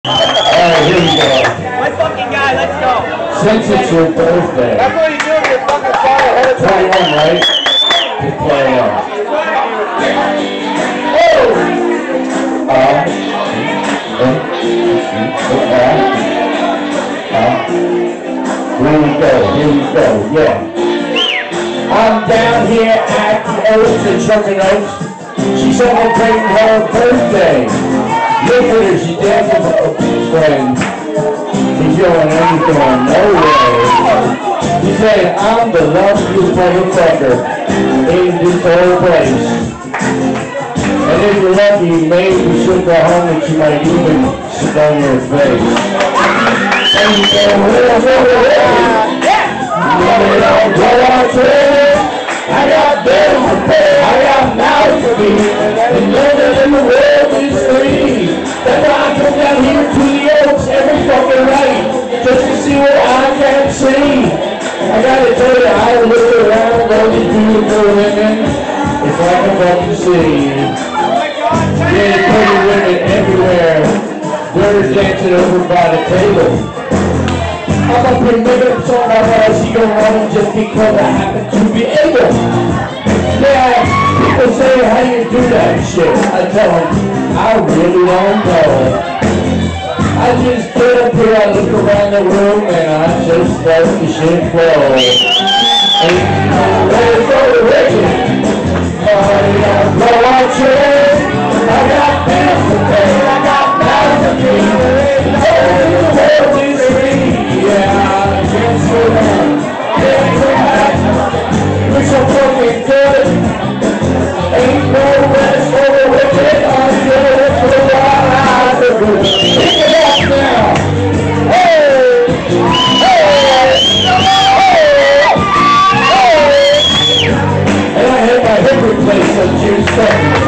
Alright, here we go. My fucking guy, let's go. Since it's your birthday. That's what you do with your fucking song ahead of time. 21, right? Just play it out. Here we go, yeah. I'm down here at the Oaks in Sherman Oaks. She's celebrating her birthday. Look at her, she's dancing with her friend. She's showing anything on no way. She said, I'm the luckiest motherfucker in this whole place. And if you're lucky, maybe she'll go home and she might even sit on your face. And you go, I got bills to pay, I got mouths to feed, and living in the world is free. That's why I come down here to the Oaks every fucking night, just to see what I can see. I gotta tell you, I look around all these beautiful women, it's like a fucking sea. There's pretty women everywhere, they're dancing over by the table. I'm up here making up song about how she go wrong just because I happen to be able. Yeah, people say how you do that shit. I tell them, I really don't know. I just get up here, I look around the room, and I just let the shit flow. Ain't no way for the wicked. I got blow on train. I got bills to pay. I got mouths to feed. The world is free. Yeah, I can't slow down, can't go back. We're so fucking good. Ain't no rest for the wicked. I'm good for the wild. Pick it up now. Hey! Hey! Hey! Hey! And I had my hip replaced on June 2nd.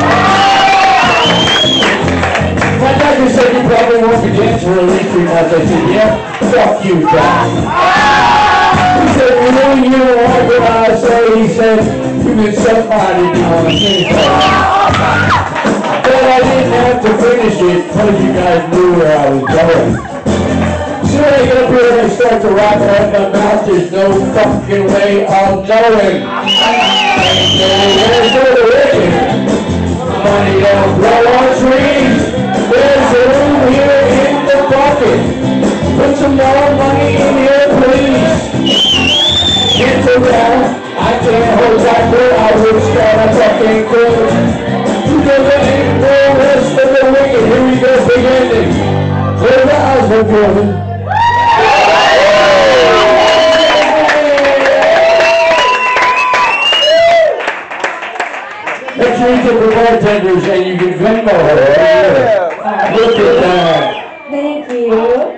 My doctor said you probably won't be dancing for at least 3 months. I said, yeah. Fuck you, Doc. He said, really, you don't like what I say? He said, you've been somebody on the same time. But I didn't have to finish it because you guys knew where I was going. Soon I get up here and I start to rock out my mouth, there's no fucking way of knowing. There's no wicked. Money don't grow on trees. There's a room here in the bucket. Put some more money in here, please. Get around. I can't hold back, but I wish that I fucking could. Because there ain't no rest of the wicked. Here we go, big ending. Close the eyes, my brother. Make sure you get the bartenders and you can Venmo her. Look at that. Thank you.